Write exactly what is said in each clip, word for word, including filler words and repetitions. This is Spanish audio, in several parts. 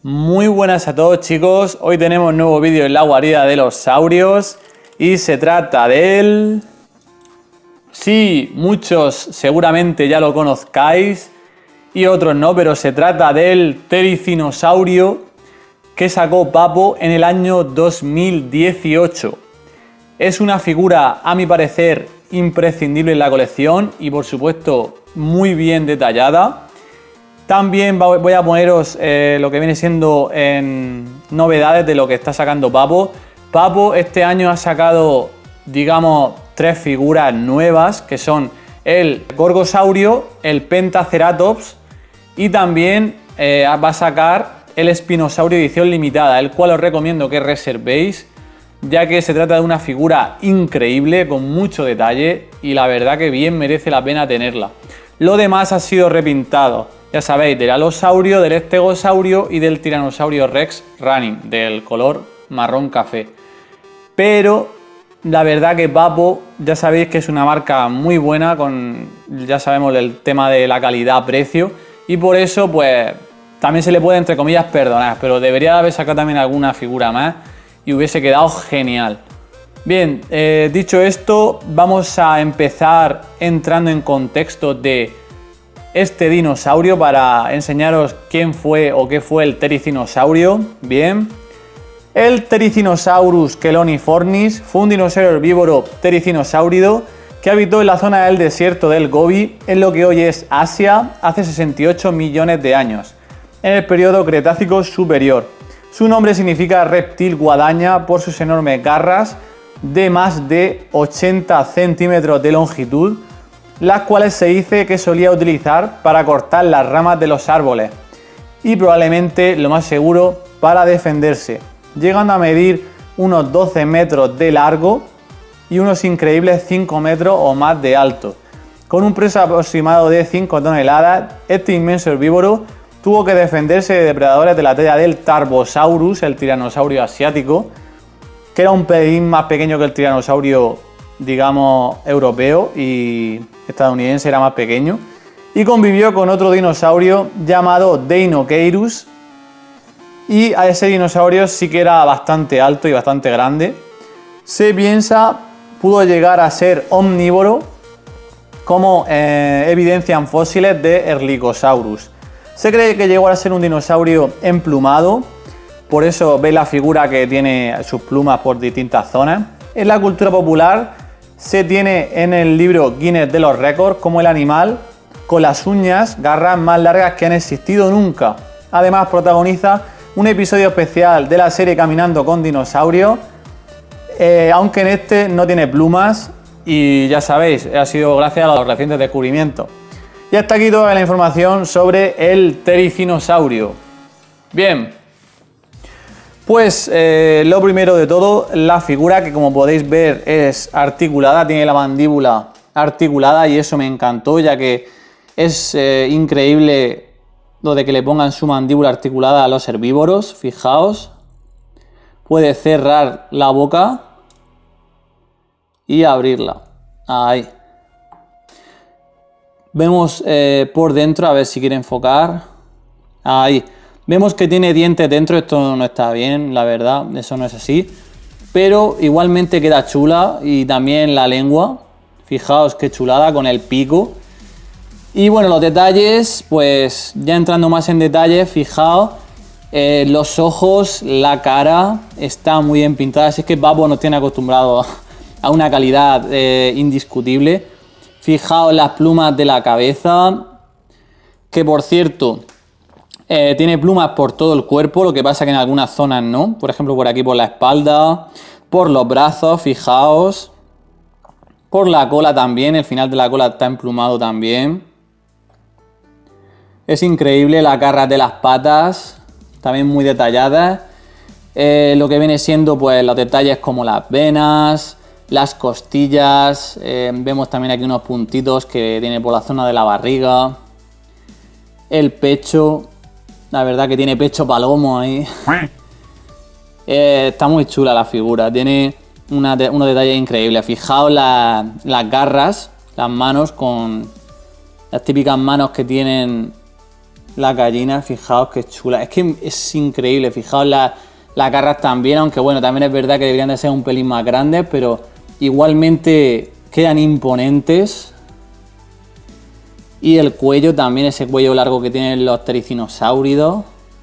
Muy buenas a todos, chicos. Hoy tenemos un nuevo vídeo en la guarida de los saurios y se trata del... Sí, muchos seguramente ya lo conozcáis y otros no, pero se trata del Tericinosaurio que sacó Papo en el año dos mil dieciocho. Es una figura, a mi parecer, imprescindible en la colección y por supuesto muy bien detallada. También voy a poneros eh, lo que viene siendo en novedades de lo que está sacando Papo. Papo este año ha sacado, digamos, tres figuras nuevas, que son el Gorgosaurio, el Pentaceratops y también eh, va a sacar el Espinosaurio edición limitada, el cual os recomiendo que reservéis, ya que se trata de una figura increíble, con mucho detalle y la verdad que bien merece la pena tenerla. Lo demás ha sido repintado. Ya sabéis, del Alosaurio, del Estegosaurio y del Tiranosaurio Rex Running, del color marrón café. Pero la verdad que Papo, ya sabéis que es una marca muy buena, con ya sabemos el tema de la calidad-precio, y por eso pues también se le puede entre comillas perdonar, pero debería haber sacado también alguna figura más y hubiese quedado genial. Bien, eh, dicho esto, vamos a empezar entrando en contexto de este dinosaurio para enseñaros quién fue o qué fue el Tericinosaurio. Bien, el Tericinosaurus cheloniformis fue un dinosaurio herbívoro tericinosáurido que habitó en la zona del desierto del Gobi, en lo que hoy es Asia, hace sesenta y ocho millones de años, en el periodo Cretácico superior. Su nombre significa reptil guadaña por sus enormes garras de más de ochenta centímetros de longitud, las cuales se dice que solía utilizar para cortar las ramas de los árboles y probablemente, lo más seguro, para defenderse, llegando a medir unos doce metros de largo y unos increíbles cinco metros o más de alto. Con un peso aproximado de cinco toneladas, este inmenso herbívoro tuvo que defenderse de depredadores de la talla del Tarbosaurus, el tiranosaurio asiático, que era un pelín más pequeño que el tiranosaurio, digamos, europeo, y estadounidense era más pequeño, y convivió con otro dinosaurio llamado Deinocheirus, y a ese dinosaurio sí que era bastante alto y bastante grande. Se piensa pudo llegar a ser omnívoro, como eh, evidencian fósiles de Erlikosaurus. Se cree que llegó a ser un dinosaurio emplumado, por eso veis la figura que tiene sus plumas por distintas zonas. En la cultura popular se tiene en el libro Guinness de los Récords como el animal con las uñas, garras más largas que han existido nunca. Además protagoniza un episodio especial de la serie Caminando con Dinosaurios, eh, aunque en este no tiene plumas y ya sabéis, ha sido gracias a los recientes descubrimientos. Y hasta aquí toda la información sobre el Tericinosaurio. Bien, pues eh, lo primero de todo, la figura, que como podéis ver es articulada, tiene la mandíbula articulada y eso me encantó, ya que es eh, increíble lo de que le pongan su mandíbula articulada a los herbívoros. Fijaos, puede cerrar la boca y abrirla. Ahí. Vemos eh, por dentro, a ver si quiere enfocar. Ahí. Vemos que tiene dientes dentro, esto no está bien, la verdad, eso no es así. Pero igualmente queda chula, y también la lengua. Fijaos qué chulada con el pico. Y bueno, los detalles, pues ya entrando más en detalles, fijaos, eh, los ojos, la cara, está muy bien pintada. Así es que Papo nos tiene acostumbrado a una calidad eh, indiscutible. Fijaos las plumas de la cabeza, que por cierto eh, tiene plumas por todo el cuerpo, lo que pasa que en algunas zonas no. Por ejemplo, por aquí por la espalda, por los brazos, fijaos. Por la cola también, el final de la cola está emplumado también. Es increíble las garras de las patas, también muy detalladas. Eh, lo que viene siendo pues los detalles como las venas, las costillas, eh, vemos también aquí unos puntitos que tiene por la zona de la barriga. El pecho, la verdad que tiene pecho palomo ahí. eh, está muy chula la figura, tiene una de, unos detalles increíbles. Fijaos la, las garras, las manos, con las típicas manos que tienen La gallina, fijaos qué chula. Es que es increíble, fijaos la, las garras también, aunque bueno, también es verdad que deberían de ser un pelín más grandes, pero igualmente quedan imponentes. Y el cuello también, ese cuello largo que tienen los ptericinosáuridos.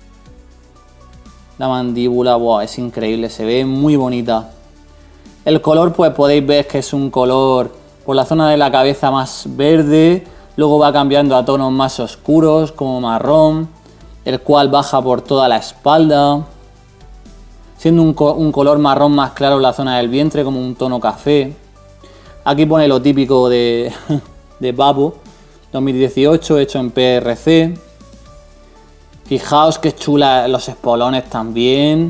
La mandíbula, wow, es increíble, se ve muy bonita. El color, pues podéis ver que es un color por la zona de la cabeza más verde, luego va cambiando a tonos más oscuros como marrón, el cual baja por toda la espalda, siendo un, co un color marrón más claro en la zona del vientre como un tono café. Aquí pone lo típico de, de Babo, dos mil dieciocho, hecho en P R C. Fijaos qué chula los espolones también.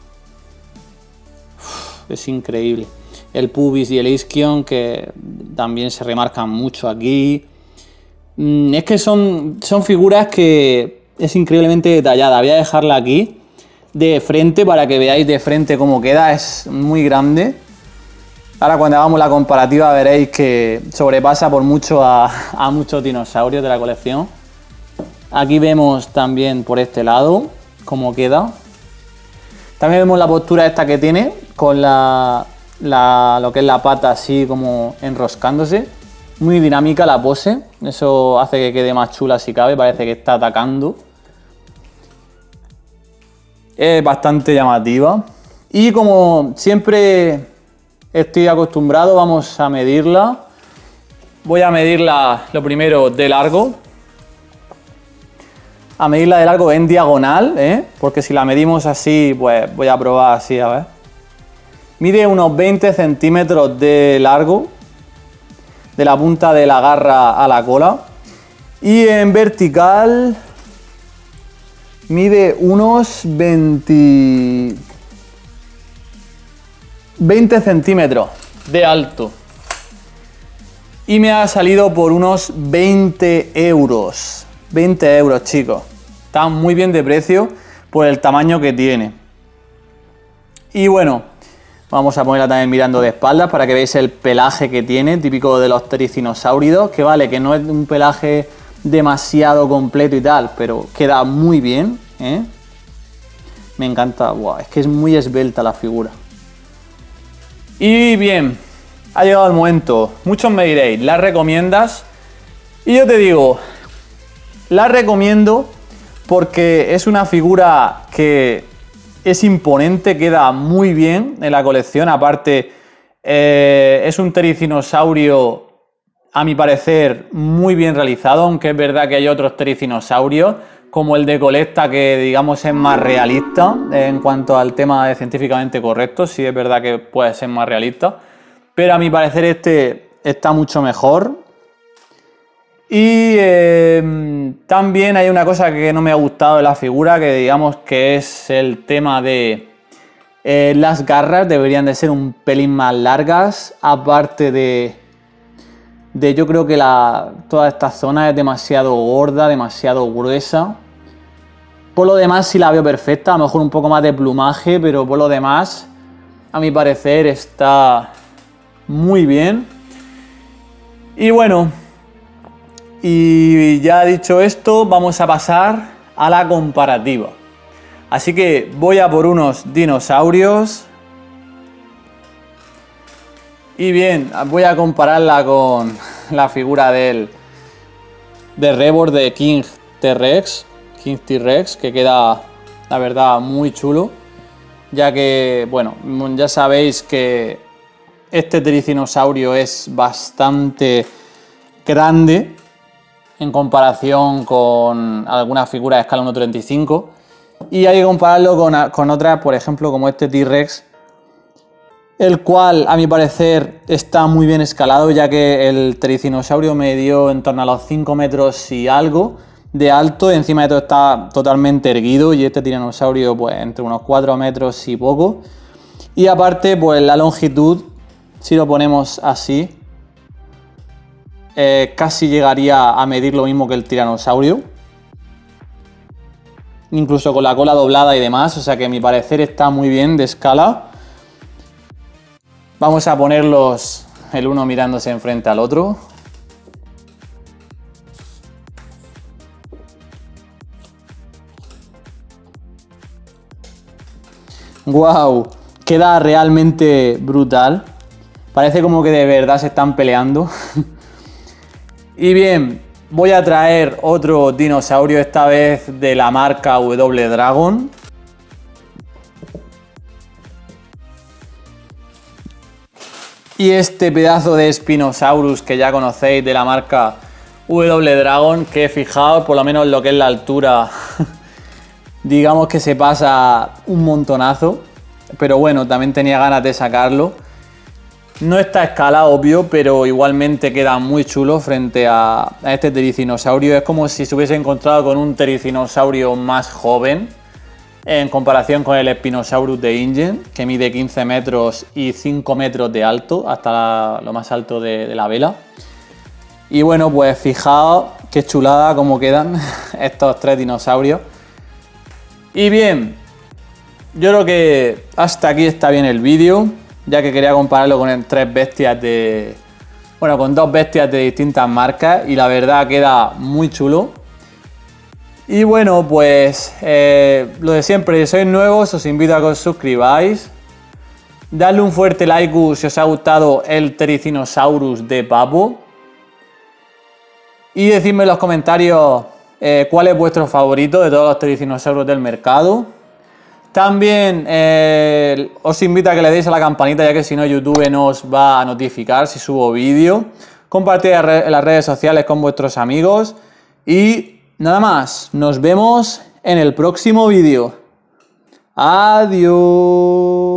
Uf, es increíble. El pubis y el isquion que también se remarcan mucho aquí. Es que son, son figuras que es increíblemente detallada. Voy a dejarla aquí de frente para que veáis de frente cómo queda. Es muy grande. Ahora cuando hagamos la comparativa veréis que sobrepasa por mucho a, a muchos dinosaurios de la colección. Aquí vemos también por este lado cómo queda. También vemos la postura esta que tiene con la, la, lo que es la pata así como enroscándose. Muy dinámica la pose. Eso hace que quede más chula si cabe. Parece que está atacando. Es bastante llamativa. Y como siempre estoy acostumbrado, vamos a medirla. Voy a medirla lo primero de largo. A medirla de largo en diagonal, ¿eh? Porque si la medimos así, pues voy a probar así, a ver. Mide unos veinte centímetros de largo, de la punta de la garra a la cola. Y en vertical mide unos veinte, veinte centímetros de alto. Y me ha salido por unos veinte euros. veinte euros, chicos. Está muy bien de precio por el tamaño que tiene. Y bueno, vamos a ponerla también mirando de espaldas para que veáis el pelaje que tiene, típico de los ptericinosáuridos, que vale, que no es un pelaje demasiado completo y tal, pero queda muy bien, ¿eh? Me encanta, wow, es que es muy esbelta la figura. Y bien, ha llegado el momento. Muchos me diréis, ¿la recomiendas? Y yo te digo, la recomiendo porque es una figura que es imponente, queda muy bien en la colección. Aparte, eh, es un ptericinosaurio, a mi parecer, muy bien realizado, aunque es verdad que hay otros ptericinosaurios, como el de Colecta, que digamos es más realista en cuanto al tema de científicamente correcto. Sí es verdad que puede ser más realista, pero a mi parecer este está mucho mejor. Y eh, también hay una cosa que no me ha gustado de la figura, que digamos que es el tema de eh, las garras. Deberían de ser un pelín más largas, aparte de, de yo creo que la, toda esta zona es demasiado gorda, demasiado gruesa. Por lo demás sí la veo perfecta, a lo mejor un poco más de plumaje, pero por lo demás a mi parecer está muy bien. Y bueno, y ya dicho esto, vamos a pasar a la comparativa. Así que voy a por unos dinosaurios. Y bien, voy a compararla con la figura del de Rebor de King T-Rex, King T-Rex, que queda, la verdad, muy chulo. Ya que, bueno, ya sabéis que este ptericinosaurio es bastante grande en comparación con algunas figuras de escala uno treinta y cinco, y hay que compararlo con, con otras, por ejemplo, como este T-Rex, el cual a mi parecer está muy bien escalado, ya que el ptericinosaurio medió en torno a los cinco metros y algo de alto, y encima de todo está totalmente erguido, y este tiranosaurio pues entre unos cuatro metros y poco. Y aparte, pues la longitud, si lo ponemos así, Eh, casi llegaría a medir lo mismo que el tiranosaurio, incluso con la cola doblada y demás, o sea que a mi parecer está muy bien de escala. Vamos a ponerlos el uno mirándose enfrente al otro. Wow, queda realmente brutal. Parece como que de verdad se están peleando. Y bien, voy a traer otro dinosaurio, esta vez de la marca W Dragon. Y este pedazo de Spinosaurus que ya conocéis de la marca W Dragon, que fijaos por lo menos lo que es la altura, digamos que se pasa un montonazo, pero bueno, también tenía ganas de sacarlo. No está a escala, obvio, pero igualmente queda muy chulo frente a, a este Terizinosaurio. Es como si se hubiese encontrado con un Terizinosaurio más joven, en comparación con el Spinosaurus de InGen, que mide quince metros y cinco metros de alto, hasta la, lo más alto de, de la vela. Y bueno, pues fijaos qué chulada cómo quedan estos tres dinosaurios. Y bien, yo creo que hasta aquí está bien el vídeo, ya que quería compararlo con tres bestias de... Bueno, con dos bestias de distintas marcas, y la verdad queda muy chulo. Y bueno, pues eh, lo de siempre, si sois nuevos os invito a que os suscribáis, darle un fuerte like si os ha gustado el Terizinosaurus de Papo, y decidme en los comentarios eh, cuál es vuestro favorito de todos los Terizinosaurus del mercado. También eh, os invito a que le deis a la campanita, ya que si no YouTube no os va a notificar si subo vídeo. Compartid en las redes sociales con vuestros amigos y... nada más, nos vemos en el próximo vídeo. Adiós.